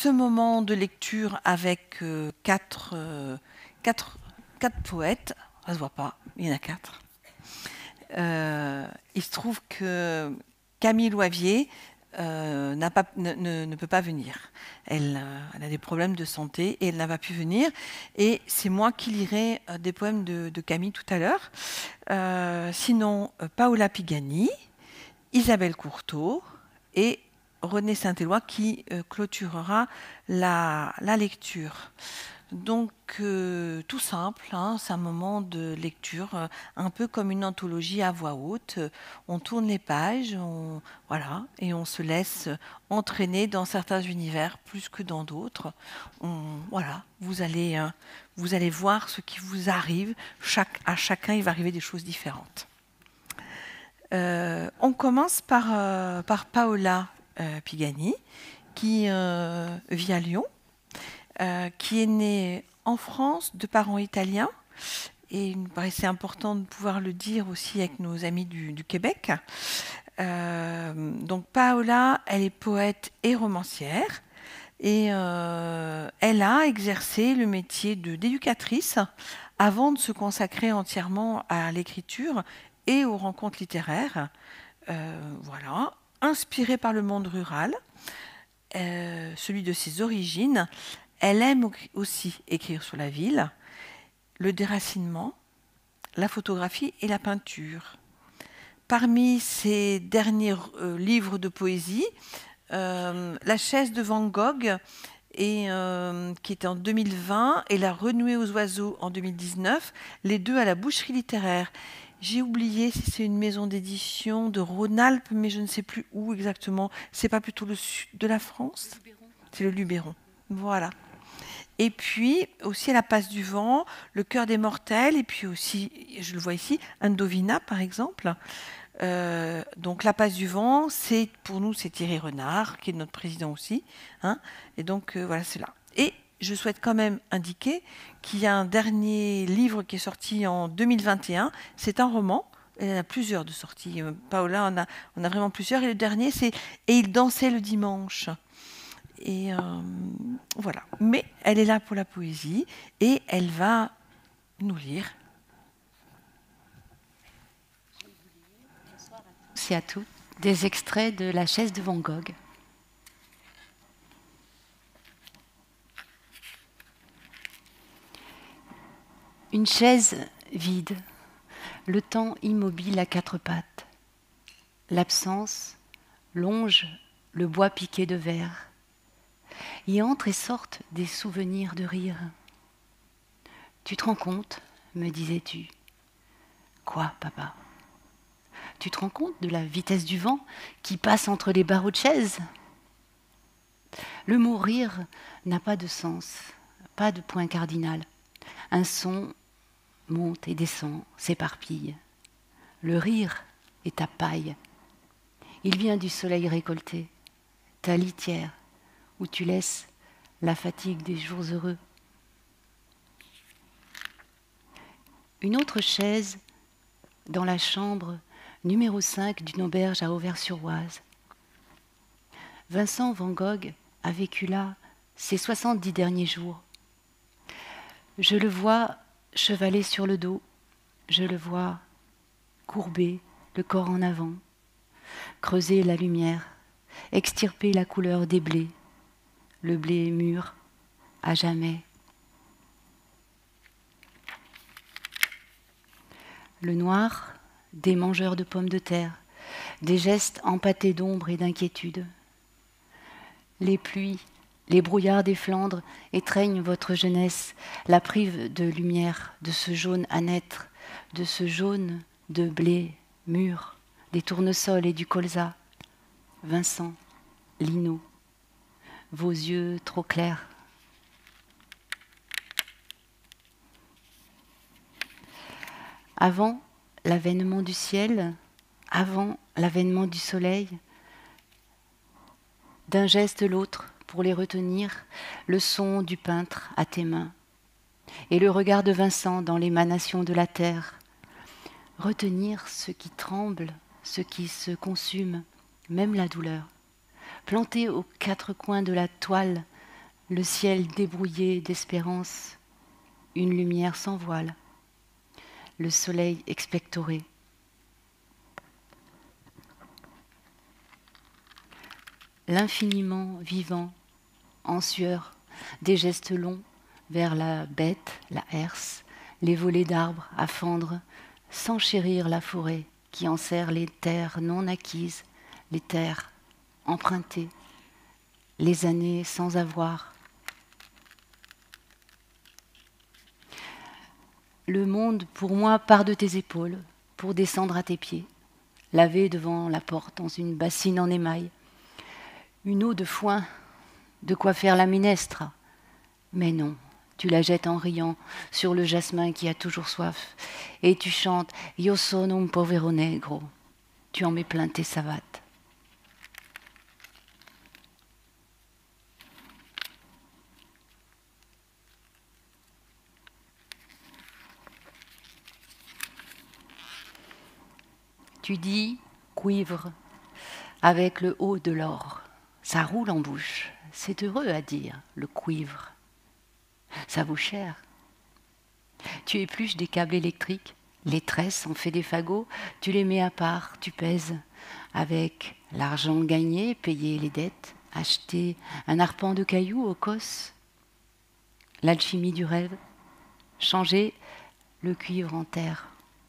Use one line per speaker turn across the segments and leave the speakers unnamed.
ce moment de lecture avec quatre poètes. Ça ne se voit pas, il y en a 4. Il se trouve que Camille Loivier ne peut pas venir. Elle a des problèmes de santé et elle n'a pas pu venir. Et c'est moi qui lirai des poèmes de Camille tout à l'heure. Sinon, Paola Pigani, Isabelle Courteau et René Saint-Éloi qui clôturera la lecture. Donc, tout simple, hein, c'est un moment de lecture, un peu comme une anthologie à voix haute. On tourne les pages, voilà, et on se laisse entraîner dans certains univers plus que dans d'autres. Voilà, vous allez voir ce qui vous arrive. À chacun, il va arriver des choses différentes. On commence par Paola Pigani, qui vit à Lyon. Qui est née en France de parents italiens. Et il me paraissait important de pouvoir le dire aussi avec nos amis du Québec. Donc Paola, elle est poète et romancière. Et elle a exercé le métier d'éducatrice avant de se consacrer entièrement à l'écriture et aux rencontres littéraires. Voilà, inspirée par le monde rural, celui de ses origines. Elle aime aussi écrire sur la ville, le déracinement, la photographie et la peinture. Parmi ses derniers livres de poésie, La chaise de Van Gogh, qui était en 2020, et La renouée aux oiseaux en 2019, les deux à la Boucherie littéraire. J'ai oublié si c'est une maison d'édition de Rhône-Alpes, mais je ne sais plus où exactement. C'est pas plutôt le sud de la France ? C'est le Luberon. Voilà. Et puis aussi à La passe du vent, Le cœur des mortels, et puis aussi, je le vois ici, Indovina par exemple. Donc La passe du vent, pour nous c'est Thierry Renard, qui est notre président aussi. Hein, et donc voilà, c'est là. Et je souhaite quand même indiquer qu'il y a un dernier livre qui est sorti en 2021. C'est un roman. Il y en a plusieurs de sorties. Paola, on a vraiment plusieurs. Et le dernier, c'est Et il dansait le dimanche. Et voilà. Mais elle est là pour la poésie et elle va nous lire.
Bonsoir à tous. Des extraits de La chaise de Van Gogh. Une chaise vide, le temps immobile à 4 pattes. L'absence longe le bois piqué de verre. Y entrent et sortent des souvenirs de rire. Tu te rends compte, me disais-tu. Quoi, papa? Tu te rends compte de la vitesse du vent qui passe entre les barreaux de chaise? Le mot rire n'a pas de sens, pas de point cardinal. Un son monte et descend, s'éparpille. Le rire est ta paille. Il vient du soleil récolté, ta litière, où tu laisses la fatigue des jours heureux. Une autre chaise dans la chambre numéro 5 d'une auberge à Auvers-sur-Oise. Vincent Van Gogh a vécu là ses 70 derniers jours. Je le vois chevaler sur le dos, je le vois courber le corps en avant, creuser la lumière, extirper la couleur des blés, le blé mûr à jamais. Le noir des mangeurs de pommes de terre, des gestes empâtés d'ombre et d'inquiétude. Les pluies, les brouillards des Flandres étreignent votre jeunesse, la privent de lumière, de ce jaune à naître, de ce jaune de blé mûr, des tournesols et du colza. Vincent, Lino, vos yeux trop clairs. Avant l'avènement du ciel, avant l'avènement du soleil, d'un geste l'autre pour les retenir, le son du peintre à tes mains, et le regard de Vincent dans l'émanation de la terre. Retenir ce qui tremble, ce qui se consume, même la douleur. Planter aux 4 coins de la toile Le ciel débrouillé d'espérance, une lumière sans voile, le soleil expectoré. L'infiniment vivant, en sueur, des gestes longs vers la bête, la herse, les volées d'arbres à fendre, sans chérir la forêt qui enserre les terres non acquises, les terres empruntées, les années sans avoir. Le monde, pour moi, part de tes épaules pour descendre à tes pieds, laver devant la porte dans une bassine en émail. Une eau de foin, de quoi faire la minestre. Mais non, tu la jettes en riant sur le jasmin qui a toujours soif, et tu chantes « Io sono un povero negro ». Tu en mets plein tes savates. Tu dis « cuivre » avec le haut de l'or. Ça roule en bouche. C'est heureux à dire, le cuivre. Ça vaut cher. Tu épluches des câbles électriques, les tresses en fait des fagots, tu les mets à part, tu pèses. Avec l'argent gagné, payer les dettes, acheter un arpent de cailloux au cos. L'alchimie du rêve, changer le cuivre en terre.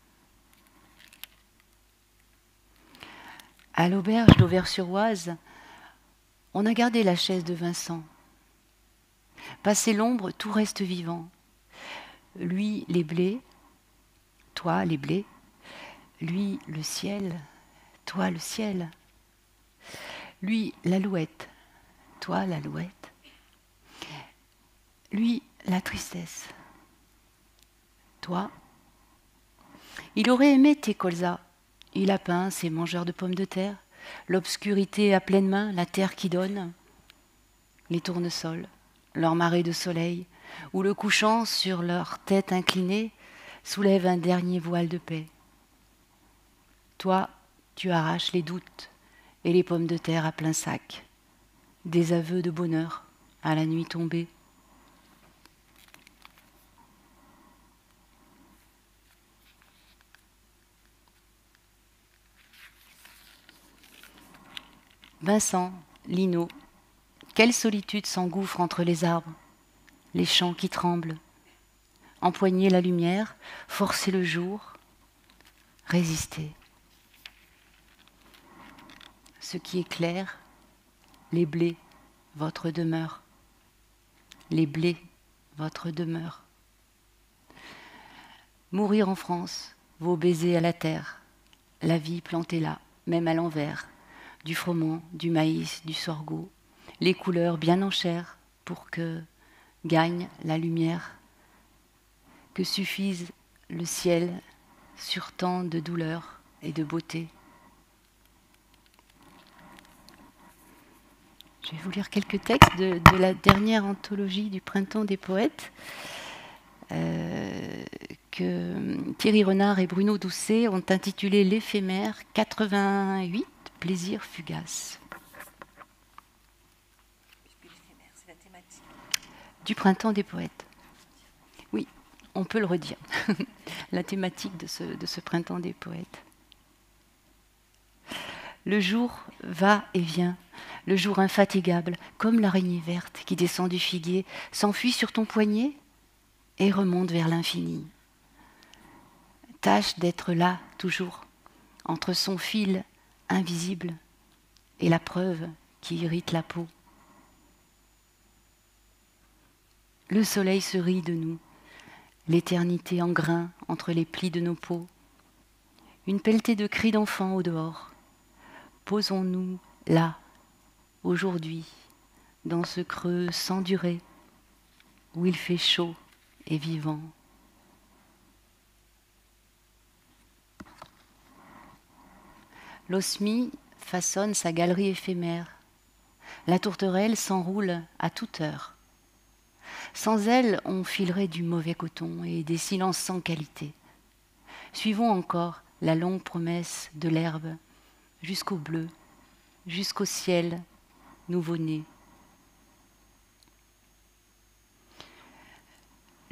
À l'auberge d'Auvers-sur-Oise, on a gardé la chaise de Vincent. Passé l'ombre, tout reste vivant. Lui, les blés, toi, les blés. Lui, le ciel, toi, le ciel. Lui, l'alouette, toi, l'alouette. Lui, la tristesse, toi. Il aurait aimé tes colzas. Il a peint ses mangeurs de pommes de terre, l'obscurité à pleine main, la terre qui donne, les tournesols, leur marée de soleil, où le couchant sur leur tête inclinée soulève un dernier voile de paix. Toi, tu arraches les doutes et les pommes de terre à plein sac, des aveux de bonheur à la nuit tombée. Vincent, Lino, quelle solitude s'engouffre entre les arbres, les champs qui tremblent. Empoigner la lumière, forcer le jour, résister. Ce qui est clair, les blés, votre demeure. Les blés, votre demeure. Mourir en France, vos baisers à la terre, la vie plantée là, même à l'envers, du froment, du maïs, du sorgho, les couleurs bien en chair pour que gagne la lumière, que suffise le ciel sur tant de douleur et de beauté. Je vais vous lire quelques textes de la dernière anthologie du Printemps des poètes que Thierry Renard et Bruno Doucet ont intitulé L'éphémère 88, plaisir fugace. C'est la thématique du Printemps des poètes. Oui, on peut le redire. La thématique de ce Printemps des poètes. Le jour va et vient, le jour infatigable, comme l'araignée verte qui descend du figuier, s'enfuit sur ton poignet et remonte vers l'infini. Tâche d'être là, toujours, entre son fil invisible et la preuve qui irrite la peau. Le soleil se rit de nous, l'éternité en grain entre les plis de nos peaux. Une pelletée de cris d'enfants au dehors. Posons-nous là, aujourd'hui, dans ce creux sans durée, où il fait chaud et vivant. L'osmie façonne sa galerie éphémère. La tourterelle s'enroule à toute heure. Sans elle, on filerait du mauvais coton et des silences sans qualité. Suivons encore la longue promesse de l'herbe, jusqu'au bleu, jusqu'au ciel nouveau-né.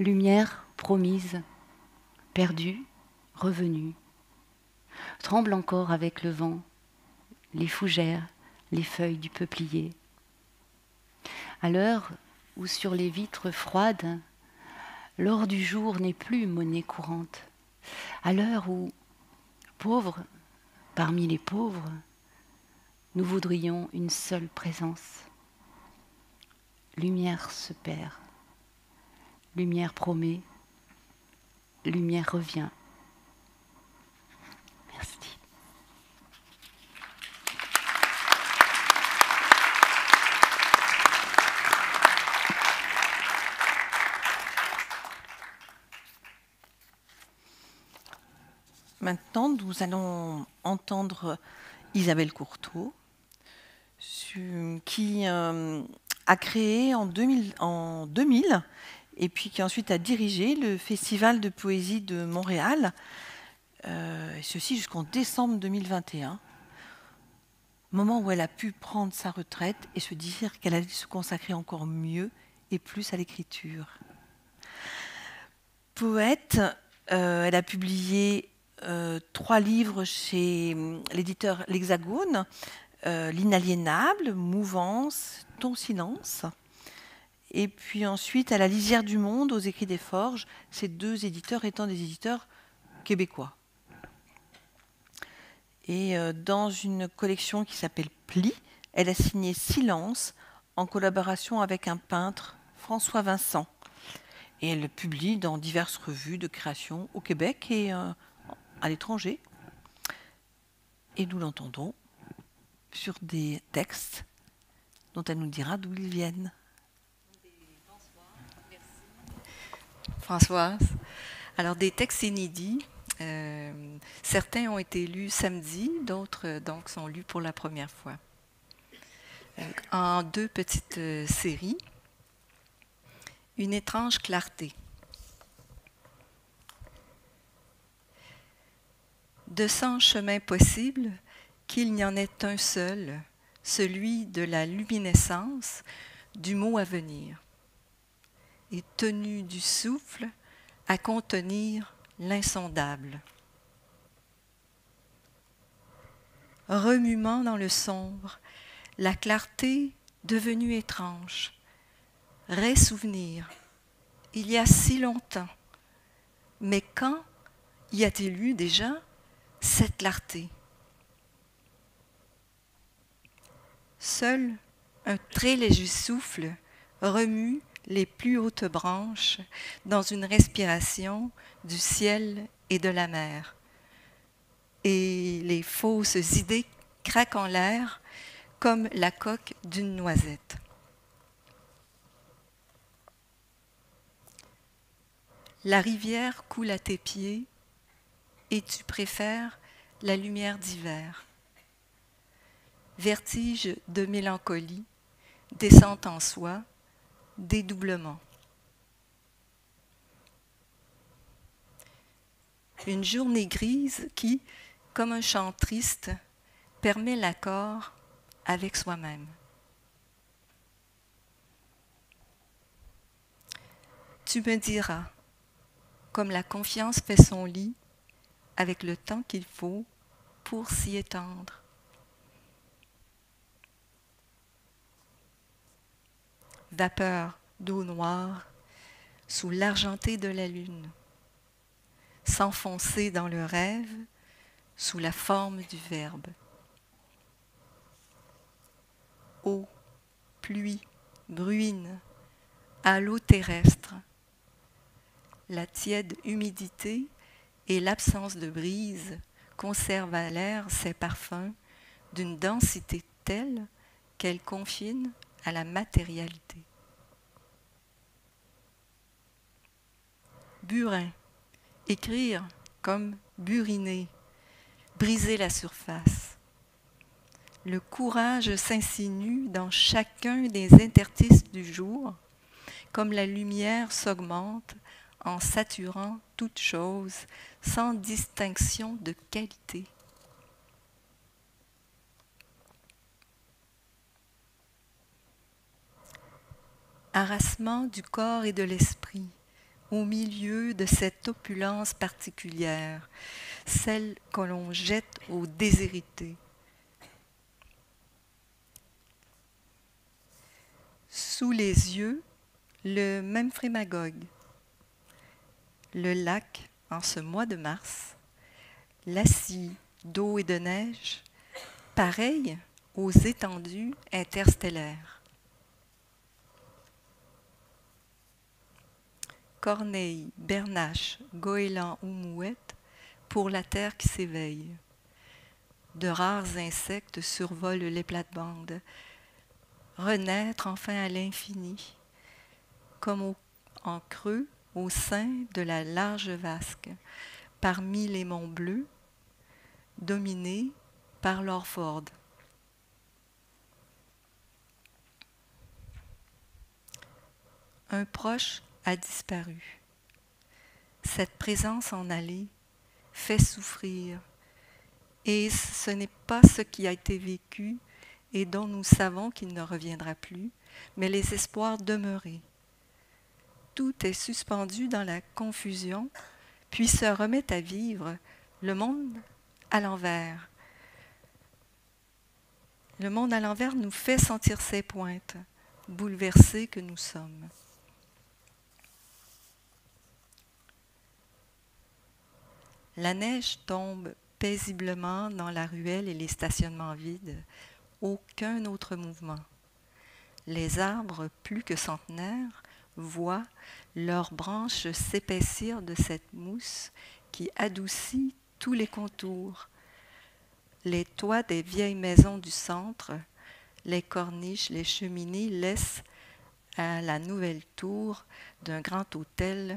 Lumière promise, perdue, revenue. Tremble encore avec le vent, les fougères, les feuilles du peuplier. À l'heure où sur les vitres froides, l'or du jour n'est plus monnaie courante. À l'heure où, pauvres parmi les pauvres, nous voudrions une seule présence. Lumière se perd, lumière promet, lumière revient. Merci.
Maintenant, nous allons entendre Isabelle Courteau, qui a créé en 2000 et puis qui ensuite a dirigé le Festival de poésie de Montréal, et ceci jusqu'en décembre 2021, moment où elle a pu prendre sa retraite et se dire qu'elle allait se consacrer encore mieux et plus à l'écriture. Poète, elle a publié 3 livres chez l'éditeur L'Hexagone, L'inaliénable, Mouvance, Ton silence. Et puis ensuite, à La lisière du monde, aux Écrits des Forges, ces 2 éditeurs étant des éditeurs québécois. Et dans une collection qui s'appelle Pli, elle a signé Silence en collaboration avec un peintre, François Vincent. Et elle publie dans diverses revues de création au Québec et à l'étranger. Et nous l'entendons sur des textes dont elle nous dira d'où ils viennent.
Françoise. Alors, des textes inédits. Certains ont été lus samedi, d'autres donc sont lus pour la première fois. En 2 petites séries. Une étrange clarté. De 100 chemins possibles, qu'il n'y en ait un seul, celui de la luminescence du mot à venir, et tenu du souffle à contenir l'insondable. Remuement dans le sombre, la clarté devenue étrange, ressouvenir, il y a si longtemps, mais quand y a-t-il eu déjà cette clarté? Seul un très léger souffle remue les plus hautes branches dans une respiration du ciel et de la mer. Et les fausses idées craquent en l'air comme la coque d'une noisette. La rivière coule à tes pieds et tu préfères la lumière d'hiver. Vertige de mélancolie, descente en soi, dédoublement. Une journée grise qui, comme un chant triste, permet l'accord avec soi-même. Tu me diras, comme la confiance fait son lit, avec le temps qu'il faut pour s'y étendre. Vapeur d'eau noire sous l'argenté de la lune, s'enfoncer dans le rêve sous la forme du verbe. Eau, pluie, bruine, halo terrestre, la tiède humidité et l'absence de brise conservent à l'air ses parfums d'une densité telle qu'elle confine à la matérialité. Burin, écrire comme buriner, briser la surface. Le courage s'insinue dans chacun des interstices du jour, comme la lumière s'augmente en saturant toute chose sans distinction de qualité. Harassement du corps et de l'esprit, au milieu de cette opulence particulière, celle que l'on jette aux déshérités. Sous les yeux, le même frémagogue, le lac en ce mois de mars, lassis d'eau et de neige, pareil aux étendues interstellaires. Corneilles, bernaches, goélands ou mouettes pour la terre qui s'éveille. De rares insectes survolent les plates-bandes. Renaître enfin à l'infini, comme en creux au sein de la large vasque, parmi les monts bleus, dominés par l'Orford. Un proche a disparu. Cette présence en allée fait souffrir, et ce n'est pas ce qui a été vécu et dont nous savons qu'il ne reviendra plus, mais les espoirs demeurés. Tout est suspendu dans la confusion, puis se remet à vivre le monde à l'envers. Le monde à l'envers nous fait sentir ses pointes, bouleversés que nous sommes. La neige tombe paisiblement dans la ruelle et les stationnements vides. Aucun autre mouvement. Les arbres, plus que centenaires, voient leurs branches s'épaissir de cette mousse qui adoucit tous les contours. Les toits des vieilles maisons du centre, les corniches, les cheminées laissent à la nouvelle tour d'un grand hôtel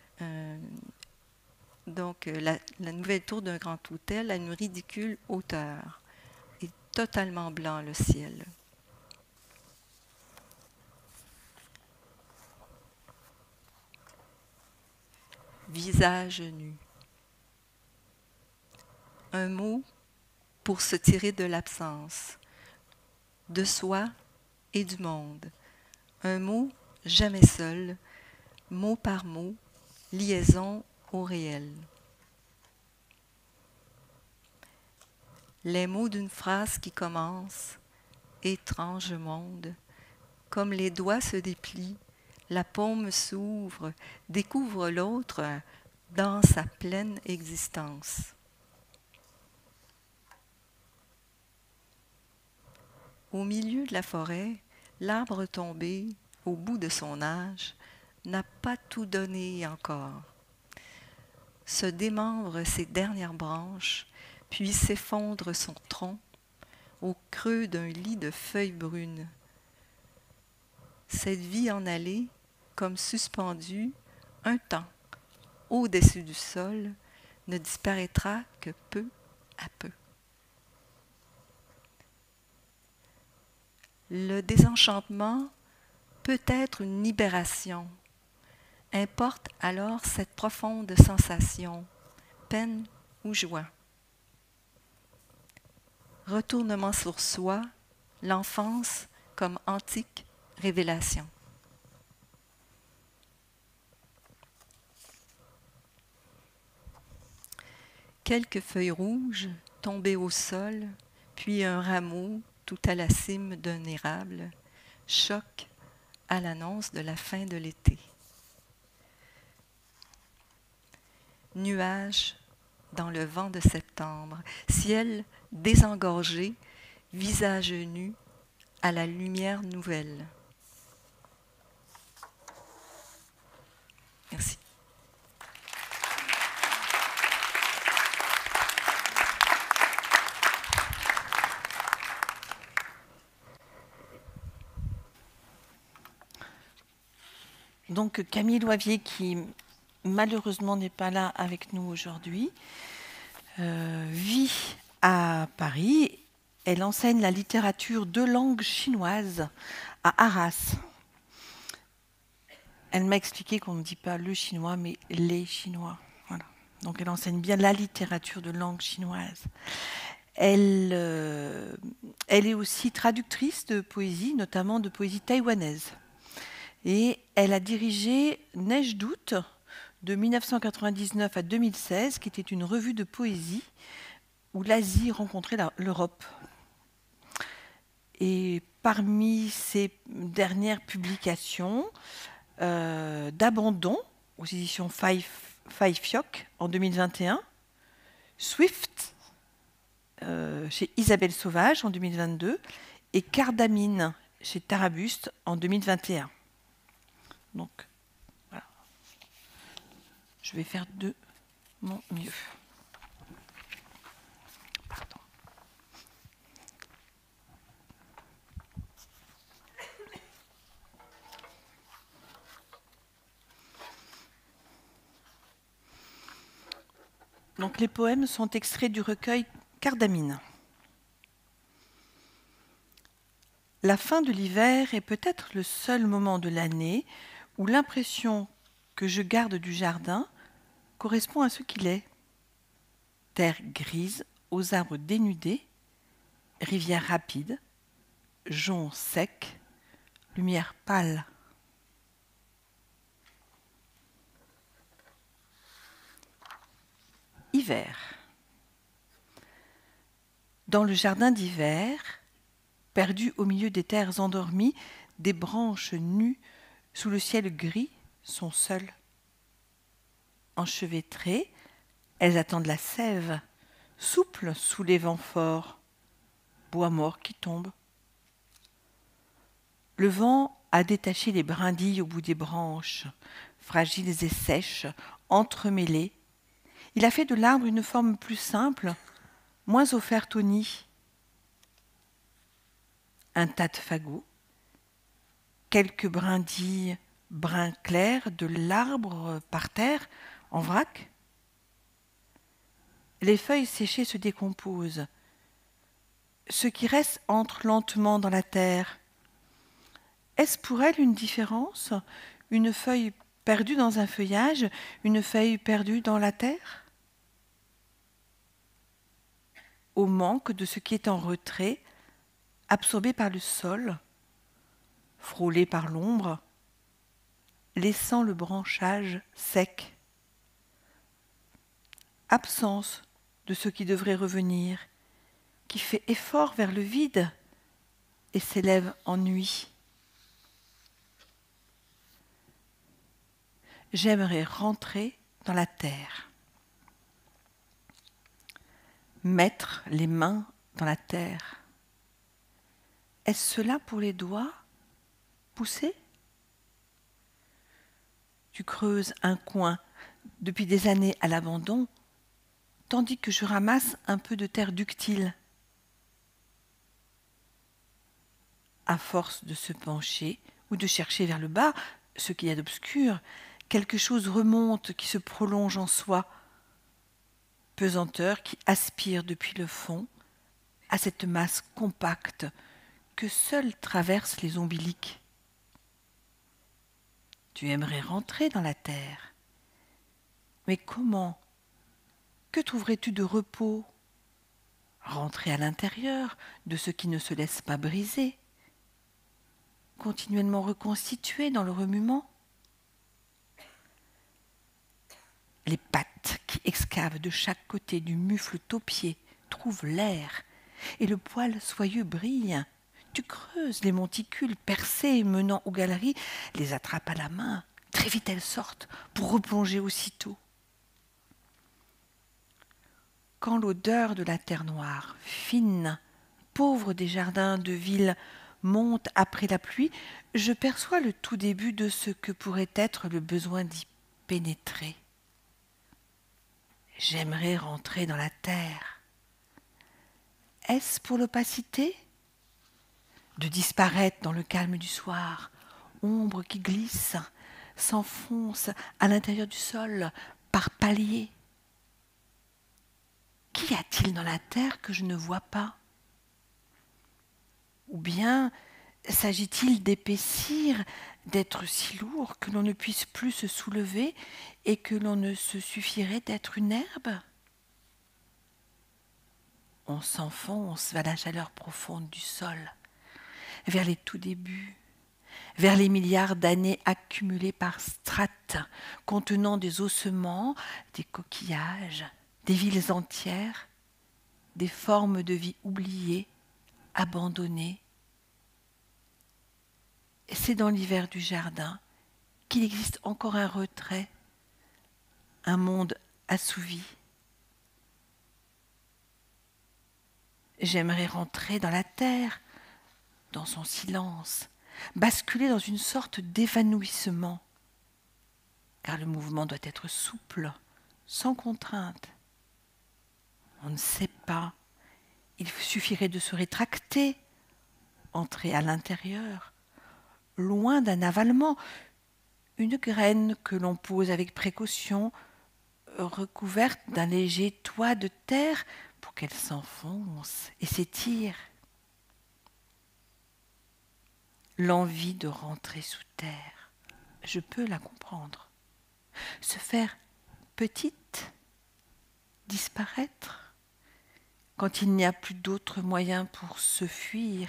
la nouvelle tour d'un grand hôtel à une ridicule hauteur. Et totalement blanc le ciel. Visage nu. Un mot pour se tirer de l'absence, de soi et du monde. Un mot jamais seul, mot par mot, liaison au réel. Les mots d'une phrase qui commence, étrange monde, comme les doigts se déplient, la paume s'ouvre, découvre l'autre dans sa pleine existence. Au milieu de la forêt, l'arbre tombé, au bout de son âge, n'a pas tout donné encore. Se démembre ses dernières branches, puis s'effondre son tronc au creux d'un lit de feuilles brunes. Cette vie en allée, comme suspendue, un temps, au-dessus du sol, ne disparaîtra que peu à peu. Le désenchantement peut être une libération. Importe alors cette profonde sensation, peine ou joie. Retournement sur soi, l'enfance comme antique révélation. Quelques feuilles rouges tombées au sol, puis un rameau tout à la cime d'un érable, choque à l'annonce de la fin de l'été. Nuages dans le vent de septembre, ciel désengorgé, visage nu à la lumière nouvelle. Merci.
Donc Camille Loivier, qui malheureusement n'est pas là avec nous aujourd'hui, vit à Paris. Elle enseigne la littérature de langue chinoise à Arras. Elle m'a expliqué qu'on ne dit pas le chinois, mais les chinois. Voilà. Donc elle enseigne bien la littérature de langue chinoise. Elle est aussi traductrice de poésie, notamment de poésie taïwanaise. Et elle a dirigé Neige d'août, de 1999 à 2016, qui était une revue de poésie où l'Asie rencontrait l'Europe. Et parmi ces dernières publications, d'Abandon, aux éditions Fayfioc en 2021, Swift, chez Isabelle Sauvage en 2022, et Cardamine, chez Tarabuste en 2021. Donc, voilà. Je vais faire de mon mieux. Pardon. Donc, les poèmes sont extraits du recueil Cardamine. La fin de l'hiver est peut-être le seul moment de l'année où l'impression que je garde du jardin correspond à ce qu'il est. Terre grise aux arbres dénudés, rivière rapide, jonc sec, lumière pâle. Hiver. Dans le jardin d'hiver, perdu au milieu des terres endormies, des branches nues sous le ciel gris sont seules. Enchevêtrées, elles attendent la sève, souples sous les vents forts, bois mort qui tombe. Le vent a détaché les brindilles au bout des branches, fragiles et sèches, entremêlées. Il a fait de l'arbre une forme plus simple, moins offerte au nid. Un tas de fagots, quelques brindilles brun clair de l'arbre par terre, en vrac. Les feuilles séchées se décomposent. Ce qui reste entre lentement dans la terre. Est-ce pour elle une différence? Une feuille perdue dans un feuillage, une feuille perdue dans la terre? Au manque de ce qui est en retrait, absorbé par le sol, frôlé par l'ombre, laissant le branchage sec. Absence de ce qui devrait revenir, qui fait effort vers le vide et s'élève en nuit. J'aimerais rentrer dans la terre. Mettre les mains dans la terre. Est-ce cela pour les doigts? Pousser? Tu creuses un coin depuis des années à l'abandon, tandis que je ramasse un peu de terre ductile. À force de se pencher ou de chercher vers le bas, ce qu'il y a d'obscur, quelque chose remonte qui se prolonge en soi, pesanteur qui aspire depuis le fond à cette masse compacte que seuls traversent les ombiliques. Tu aimerais rentrer dans la terre. Mais comment? Que trouverais-tu de repos? Rentrer à l'intérieur de ce qui ne se laisse pas briser, continuellement reconstitué dans le remuement. Les pattes qui excavent de chaque côté du mufle taupier trouvent l'air, et le poil soyeux brille. Tu creuses les monticules percés menant aux galeries, les attrapes à la main, très vite elles sortent pour replonger aussitôt. Quand l'odeur de la terre noire, fine, pauvre des jardins de ville, monte après la pluie, je perçois le tout début de ce que pourrait être le besoin d'y pénétrer. J'aimerais rentrer dans la terre. Est-ce pour l'opacité? De disparaître dans le calme du soir, ombre qui glisse, s'enfonce à l'intérieur du sol par paliers. Qu'y a-t-il dans la terre que je ne vois pas? Ou bien s'agit-il d'épaissir, d'être si lourd que l'on ne puisse plus se soulever et que l'on ne se suffirait d'être une herbe? On s'enfonce vers la chaleur profonde du sol, vers les tout débuts, vers les milliards d'années accumulées par strates, contenant des ossements, des coquillages, des villes entières, des formes de vie oubliées, abandonnées. Et c'est dans l'hiver du jardin qu'il existe encore un retrait, un monde assouvi. J'aimerais rentrer dans la terre, dans son silence, basculer dans une sorte d'évanouissement, car le mouvement doit être souple, sans contrainte. On ne sait pas, il suffirait de se rétracter, entrer à l'intérieur, loin d'un avalement, une graine que l'on pose avec précaution, recouverte d'un léger toit de terre pour qu'elle s'enfonce et s'étire. L'envie de rentrer sous terre, je peux la comprendre. Se faire petite, disparaître, quand il n'y a plus d'autre moyen pour se fuir.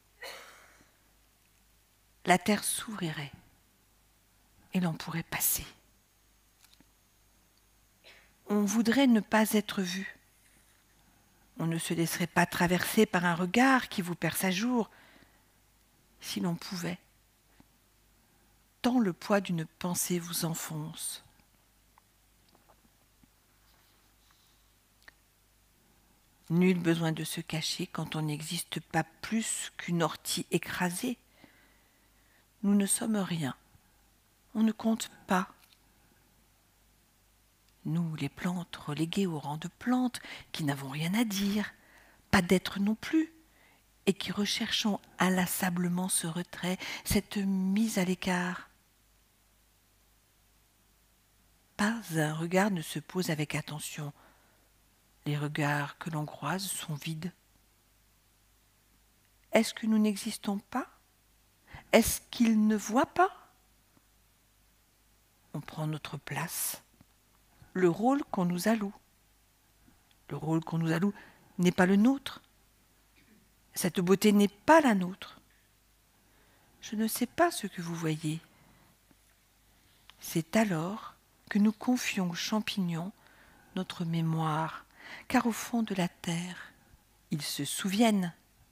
La terre s'ouvrirait et l'on pourrait passer. On voudrait ne pas être vu. On ne se laisserait pas traverser par un regard qui vous perce à jour, si l'on pouvait. Tant le poids d'une pensée vous enfonce. Nul besoin de se cacher quand on n'existe pas plus qu'une ortie écrasée. Nous ne sommes rien. On ne compte pas. Nous, les plantes, reléguées au rang de plantes, qui n'avons rien à dire, pas d'être non plus, et qui recherchons inlassablement ce retrait, cette mise à l'écart. Pas un regard ne se pose avec attention. Les regards que l'on croise sont vides. Est-ce que nous n'existons pas? Est-ce qu'ils ne voient pas? On prend notre place, le rôle qu'on nous alloue. Le rôle qu'on nous alloue n'est pas le nôtre. Cette beauté n'est pas la nôtre. Je ne sais pas ce que vous voyez. C'est alors que nous confions aux champignons notre mémoire, car au fond de la terre, ils se souviennent.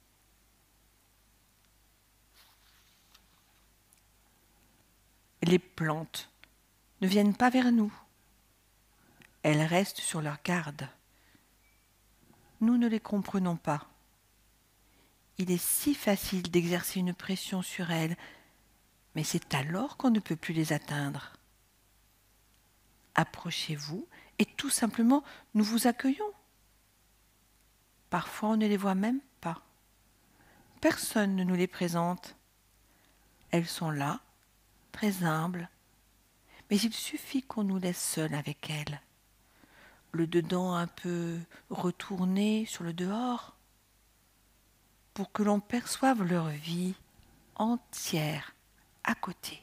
Les plantes ne viennent pas vers nous. Elles restent sur leur garde. Nous ne les comprenons pas. Il est si facile d'exercer une pression sur elles, mais c'est alors qu'on ne peut plus les atteindre. Approchez-vous et tout simplement nous vous accueillons. Parfois on ne les voit même pas. Personne ne nous les présente. Elles sont là, très humbles, mais il suffit qu'on nous laisse seuls avec elles. Le dedans un peu retourné sur le dehors, pour que l'on perçoive leur vie entière à côté.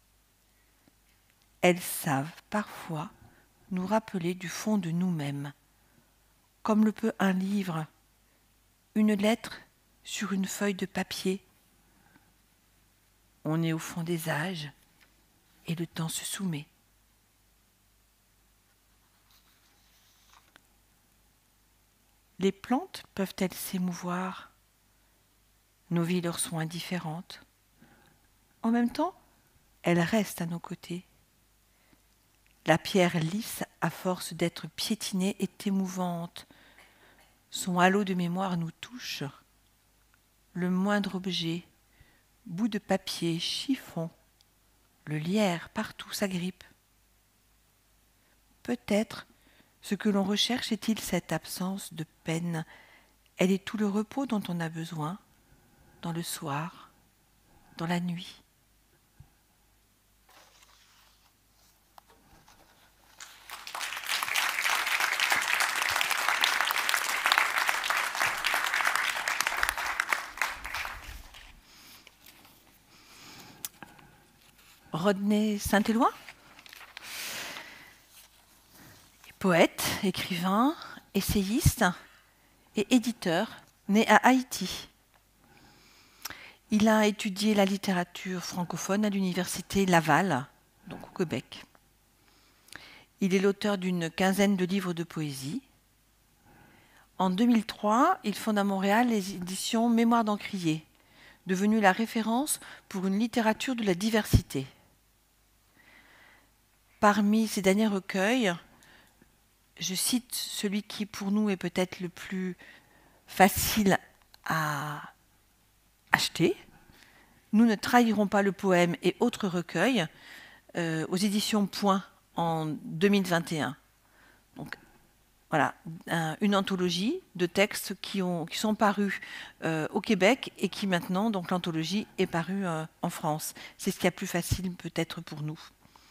Elles savent parfois nous rappeler du fond de nous-mêmes, comme le peut un livre, une lettre sur une feuille de papier. On est au fond des âges et le temps se soumet. Les plantes peuvent-elles s'émouvoir? Nos vies leur sont indifférentes. En même temps, elles restent à nos côtés. La pierre lisse, à force d'être piétinée, est émouvante. Son halo de mémoire nous touche. Le moindre objet, bout de papier, chiffon, le lierre, partout s'agrippe. Peut-être ce que l'on recherche est-il cette absence de peine. Elle est tout le repos dont on a besoin, dans le soir, dans la nuit. Rodney Saint-Éloi, poète, écrivain, essayiste et éditeur, né à Haïti. Il a étudié la littérature francophone à l'université Laval, donc au Québec. Il est l'auteur d'une quinzaine de livres de poésie. En 2003, il fonde à Montréal les éditions Mémoire d'Encrier, devenue la référence pour une littérature de la diversité. Parmi ses derniers recueils, je cite celui qui pour nous est peut-être le plus facile à acheter. Nous ne trahirons pas le poème et autres recueils aux éditions Point en 2021. Donc voilà, une anthologie de textes qui sont parus au Québec et qui maintenant, donc l'anthologie est parue en France. C'est ce qui est plus facile peut-être pour nous.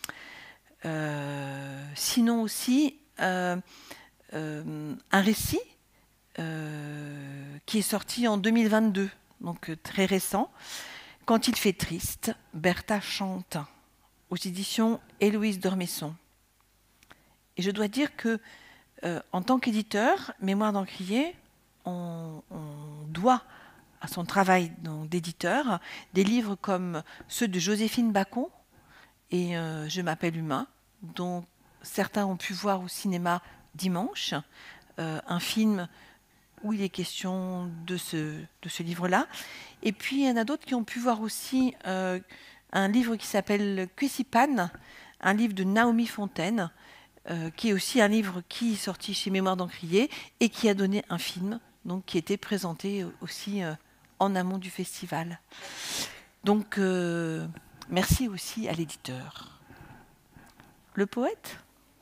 Sinon aussi, un récit qui est sorti en 2022, donc très récent. Quand il fait triste, Bertha chante, aux éditions Héloïse d'Ormesson. Et je dois dire que, en tant qu'éditeur, Mémoire d'Encrier, on doit à son travail d'éditeur des livres comme ceux de Joséphine Bacon et Je m'appelle Humain, dont certains ont pu voir au cinéma dimanche, un film où il est question de ce livre-là. Et puis, il y en a d'autres qui ont pu voir aussi un livre qui s'appelle Cuisipan, un livre de Naomi Fontaine, qui est aussi un livre qui est sorti chez Mémoire d'Encrier et qui a donné un film, donc qui était présenté aussi en amont du festival. Donc, merci aussi à l'éditeur. Le poète ?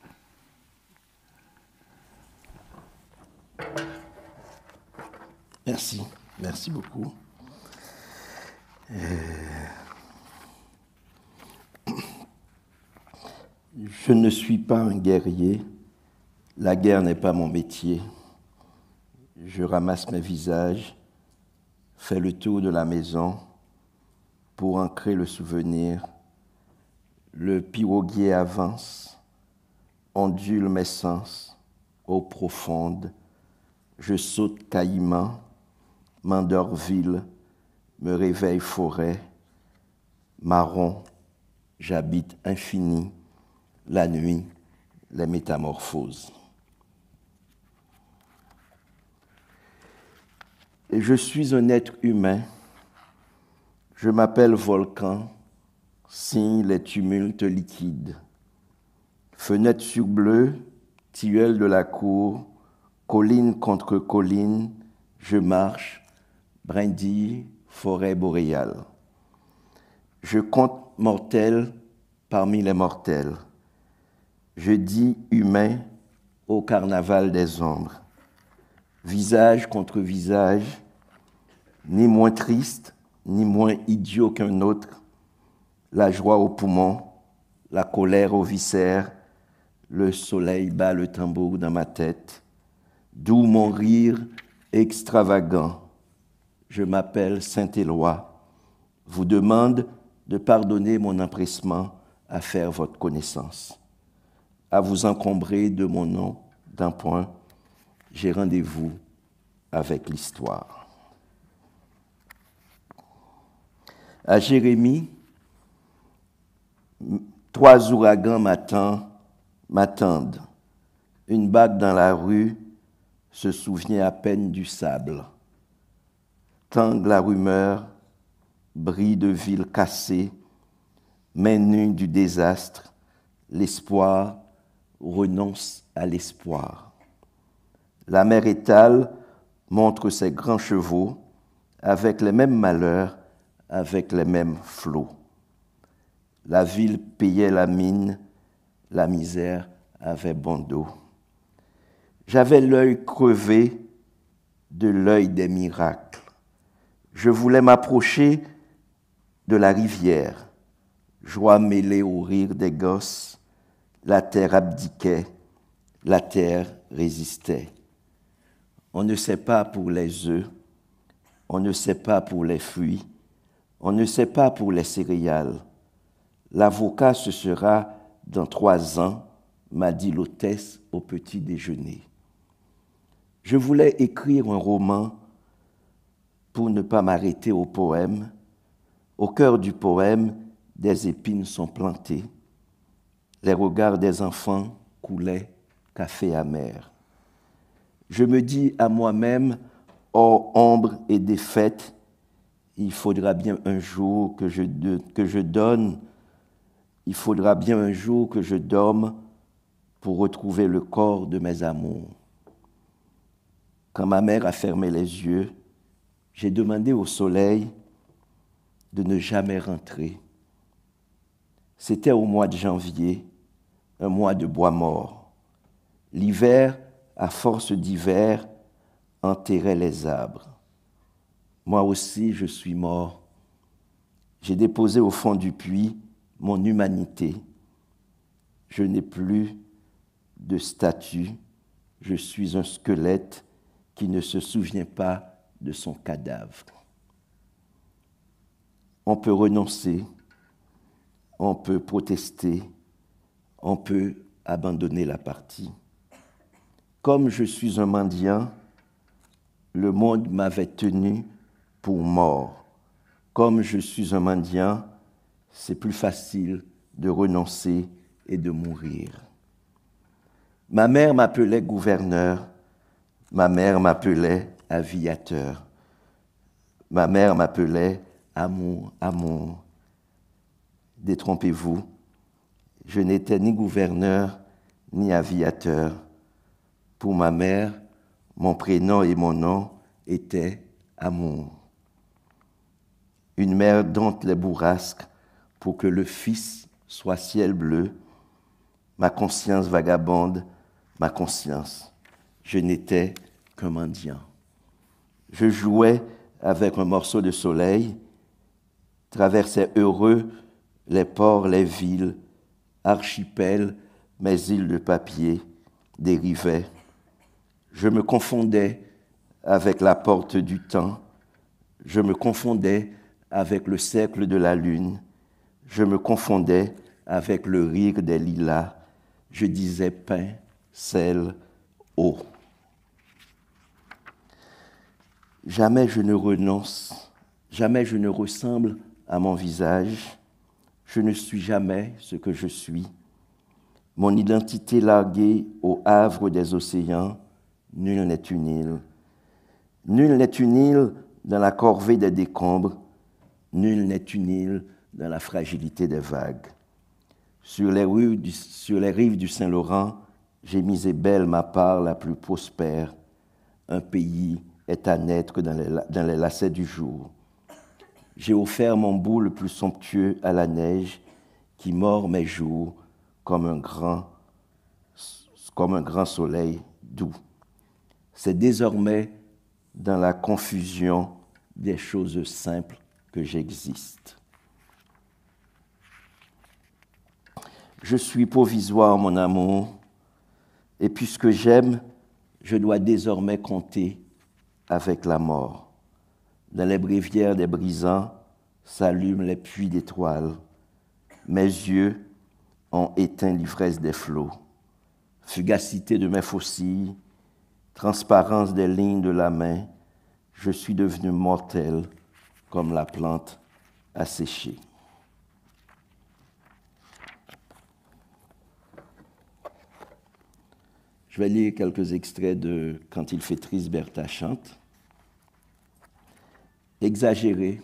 Merci, merci beaucoup. Je ne suis pas un guerrier, la guerre n'est pas mon métier. Je ramasse mes visages, fais le tour de la maison pour ancrer le souvenir. Le piroguier avance, ondule mes sens, eau profonde. Je saute caïman, m'endors ville, me réveille forêt, marron, j'habite infini, la nuit, les métamorphoses. Et je suis un être humain, je m'appelle volcan, signe les tumultes liquides. Fenêtre sur bleu, tilleul de la cour, colline contre colline, je marche, brindille, forêt boréale. Je compte mortels parmi les mortels. Je dis humain au carnaval des ombres. Visage contre visage, ni moins triste, ni moins idiot qu'un autre. La joie aux poumons, la colère aux viscères. Le soleil bat le tambour dans ma tête. D'où mon rire extravagant. Je m'appelle Saint-Éloi. Vous demande de pardonner mon empressement à faire votre connaissance. À vous encombrer de mon nom d'un point, j'ai rendez-vous avec l'histoire. À Jérémie, 3 ouragans m'attendent. Une bague dans la rue se souvient à peine du sable. Tangue la rumeur, brille de ville cassée, main nue du désastre, l'espoir renonce à l'espoir. La mer étale montre ses grands chevaux avec les mêmes malheurs, avec les mêmes flots. La ville payait la mine, la misère avait bon dos. J'avais l'œil crevé de l'œil des miracles. Je voulais m'approcher de la rivière, joie mêlée au rire des gosses. La terre abdiquait, la terre résistait. On ne sait pas pour les œufs, on ne sait pas pour les fruits, on ne sait pas pour les céréales. L'avocat ce sera dans 3 ans, m'a dit l'hôtesse au petit déjeuner. Je voulais écrire un roman pour ne pas m'arrêter au poème, Au cœur du poème, des épines sont plantées. Les regards des enfants coulaient café amer. Je me dis à moi-même, hors ombre et défaite, il faudra bien un jour que je donne, il faudra bien un jour que je dorme pour retrouver le corps de mes amours. Quand ma mère a fermé les yeux, j'ai demandé au soleil de ne jamais rentrer. C'était au mois de janvier, un mois de bois mort. L'hiver, à force d'hiver, enterrait les arbres. Moi aussi, je suis mort. J'ai déposé au fond du puits mon humanité. Je n'ai plus de statut. Je suis un squelette qui ne se souvient pas de son cadavre. On peut renoncer, on peut protester, on peut abandonner la partie. Comme je suis un mendiant, le monde m'avait tenu pour mort. Comme je suis un mendiant, c'est plus facile de renoncer et de mourir. Ma mère m'appelait gouverneur, ma mère m'appelait aviateur, ma mère m'appelait amour, amour. Détrompez-vous, je n'étais ni gouverneur ni aviateur. Pour ma mère, mon prénom et mon nom étaient amour. Une mère dompte les bourrasques pour que le fils soit ciel bleu. Ma conscience vagabonde, ma conscience. Je n'étais qu'un mendiant. Je jouais avec un morceau de soleil, traversais heureux les ports, les villes, archipels, mes îles de papier dérivaient. Je me confondais avec la porte du temps, je me confondais avec le cercle de la lune, je me confondais avec le rire des lilas, je disais pain, sel, eau. Jamais je ne renonce, jamais je ne ressemble à mon visage, je ne suis jamais ce que je suis. Mon identité larguée au havre des océans, nul n'est une île. Nul n'est une île dans la corvée des décombres, nul n'est une île dans la fragilité des vagues. Sur les rives du Saint-Laurent, j'ai misé belle ma part la plus prospère. Un pays est à naître dans les lacets du jour. J'ai offert mon bout le plus somptueux à la neige qui mord mes jours comme un grand soleil doux. C'est désormais dans la confusion des choses simples que j'existe. Je suis provisoire, mon amour, et puisque j'aime, je dois désormais compter avec la mort. Dans les bréviaires des brisants s'allument les puits d'étoiles. Mes yeux ont éteint l'ivresse des flots. Fugacité de mes fossiles, transparence des lignes de la main, je suis devenu mortel comme la plante asséchée. Je vais lire quelques extraits de « Quand il fait triste, Bertha chante ». Exagérer.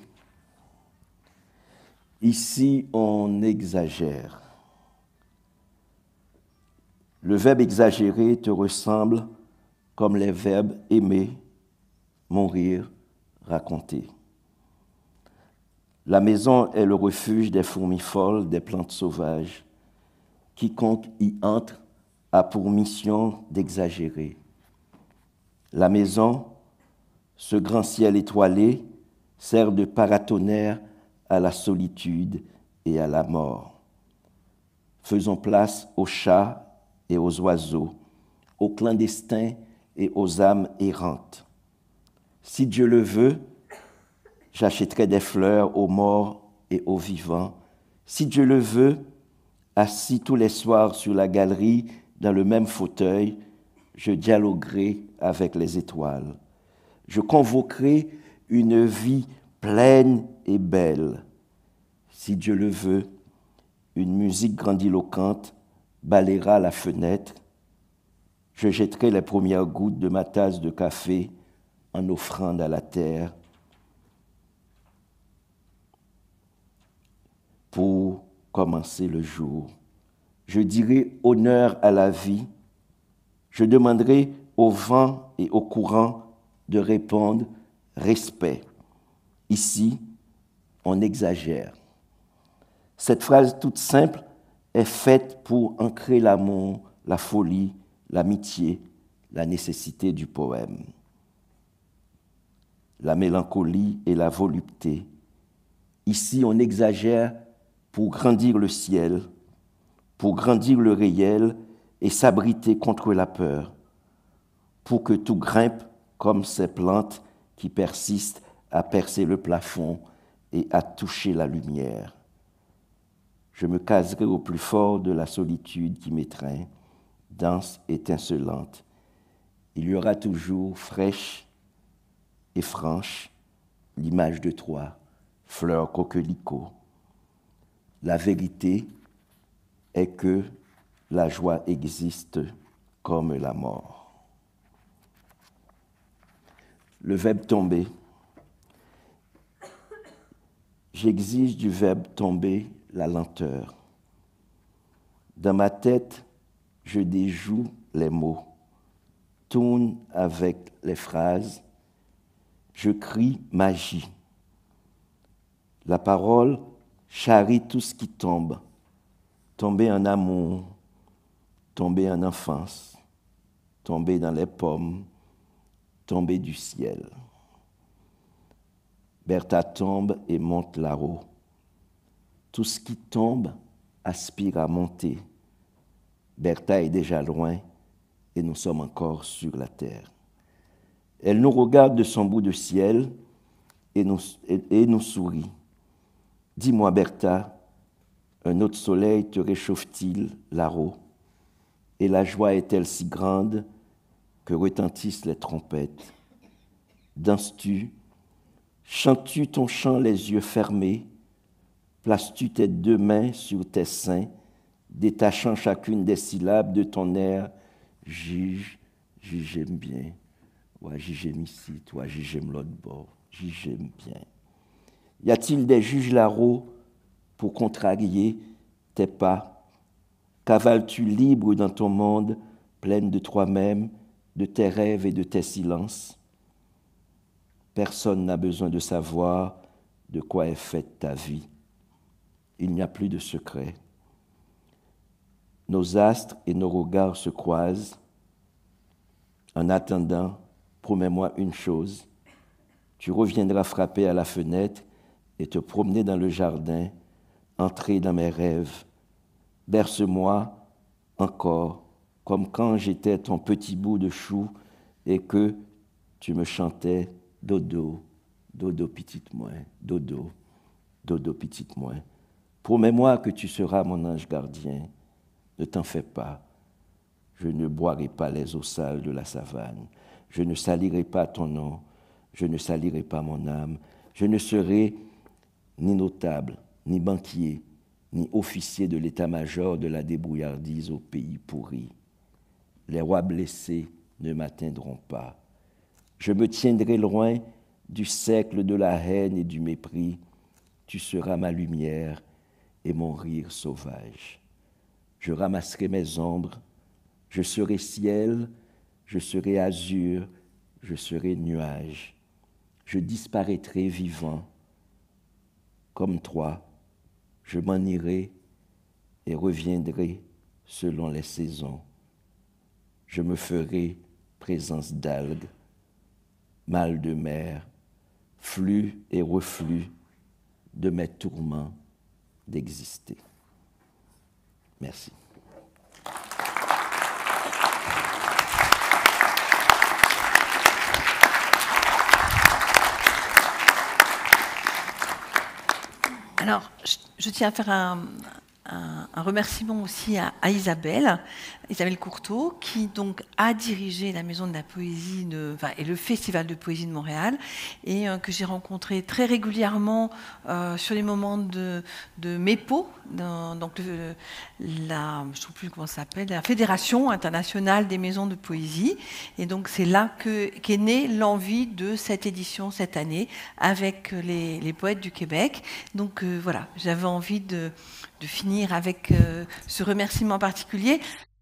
Ici, on exagère. Le verbe exagérer te ressemble comme les verbes aimer, mourir, raconter. La maison est le refuge des fourmis folles, des plantes sauvages. Quiconque y entre a pour mission d'exagérer. La maison, ce grand ciel étoilé, sert de paratonnerre à la solitude et à la mort. Faisons place aux chats et aux oiseaux, aux clandestins et aux âmes errantes. Si Dieu le veut, j'achèterai des fleurs aux morts et aux vivants. Si Dieu le veut, assis tous les soirs sur la galerie, dans le même fauteuil, je dialoguerai avec les étoiles. Je convoquerai une vie pleine et belle. Si Dieu le veut, une musique grandiloquente balayera la fenêtre. Je jetterai les premières gouttes de ma tasse de café en offrande à la terre pour commencer le jour. Je dirai honneur à la vie. Je demanderai au vent et au courant de répondre respect. Ici, on exagère. Cette phrase toute simple est faite pour ancrer l'amour, la folie, l'amitié, la nécessité du poème. La mélancolie et la volupté. Ici, on exagère pour grandir le ciel, pour grandir le réel et s'abriter contre la peur, pour que tout grimpe comme ces plantes qui persistent à percer le plafond et à toucher la lumière. Je me caserai au plus fort de la solitude qui m'étreint, dense, étincelante. Il y aura toujours fraîche et franche l'image de toi, fleur coquelicot. La vérité est que la joie existe comme la mort. Le verbe tomber. J'exige du verbe tomber la lenteur. Dans ma tête, je déjoue les mots, tourne avec les phrases, je crie magie. La parole charrie tout ce qui tombe, tomber en amour, tomber en enfance, tomber dans les pommes, tomber du ciel. Bertha tombe et monte là-haut. Tout ce qui tombe aspire à monter. Bertha est déjà loin et nous sommes encore sur la terre. Elle nous regarde de son bout de ciel et nous sourit. Dis-moi, Bertha, un autre soleil te réchauffe-t-il là-haut? Et la joie est-elle si grande que retentissent les trompettes? Danses-tu? Chantes-tu ton chant les yeux fermés? Places-tu tes deux mains sur tes seins, détachant chacune des syllabes de ton air? J'aime bien. Ouais, j'aime ici, toi, j'aime l'autre bord. J'aime bien. Y a-t-il des juges là-haut pour contrarier tes pas? Cavales-tu libre dans ton monde, pleine de toi-même, de tes rêves et de tes silences? Personne n'a besoin de savoir de quoi est faite ta vie. Il n'y a plus de secret. Nos astres et nos regards se croisent. En attendant, promets-moi une chose. Tu reviendras frapper à la fenêtre et te promener dans le jardin, entrer dans mes rêves. Berce-moi encore, comme quand j'étais ton petit bout de chou et que tu me chantais dodo, dodo petite moins, dodo, dodo petite moins. Promets-moi que tu seras mon ange gardien. Ne t'en fais pas. Je ne boirai pas les eaux sales de la savane. Je ne salirai pas ton nom. Je ne salirai pas mon âme. Je ne serai ni notable, ni banquier, ni officier de l'état-major de la débrouillardise au pays pourri. Les rois blessés ne m'atteindront pas. Je me tiendrai loin du cercle de la haine et du mépris. Tu seras ma lumière et mon rire sauvage. Je ramasserai mes ombres, je serai ciel, je serai azur, je serai nuage. Je disparaîtrai vivant. Comme toi, je m'en irai et reviendrai selon les saisons. Je me ferai présence d'algues, mal de mer, flux et reflux de mes tourments d'exister. Merci.
Alors, je tiens à faire un remerciement aussi à Isabelle Courteau, qui donc a dirigé la Maison de la Poésie et le Festival de Poésie de Montréal, et que j'ai rencontré très régulièrement sur les moments de MEPO, donc je ne sais plus comment ça s'appelle, la Fédération internationale des maisons de poésie. Et donc c'est là qu'est née l'envie de cette édition cette année avec les poètes du Québec. Donc voilà, j'avais envie de finir avec ce remerciement particulier.